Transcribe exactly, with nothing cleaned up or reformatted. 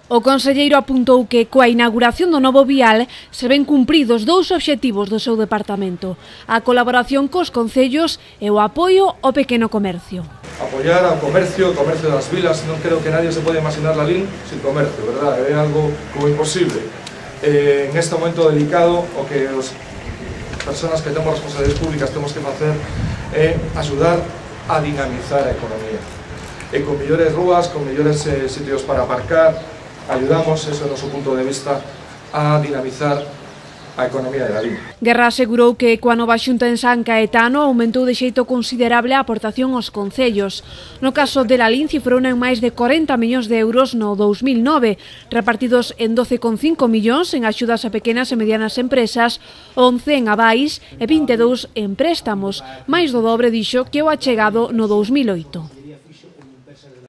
O conselleiro apuntou que coa inauguración do novo vial se ven cumpridos dous obxectivos do seu departamento: a colaboración cos concellos e o apoio ao pequeno comercio. Apoiar ao comercio, o comercio das vilas, non creo que nadie se pode imaginar la Lalín sin comercio, verdad? É algo como imposible. Eh, en este momento delicado, o que as persoas que temos responsabilidades públicas temos que facer é axudar a dinamizar a economía. E con mellores rúas, con mellores eh, sitios para aparcar, ayudamos, ese é o noso punto de vista, a dinamizar a economía de Lalín. Guerra asegurou que coa nova xunta en San Caetano aumentou de xeito considerable a aportación aos concellos. No caso de Lalín cifrou en máis de corenta millóns de euros no dous mil nove, repartidos en doce coma cinco millóns en axudas a pequenas e medianas empresas, once en avais e vinte e dous en préstamos, máis do dobre dixo que o achegado no dous mil oito.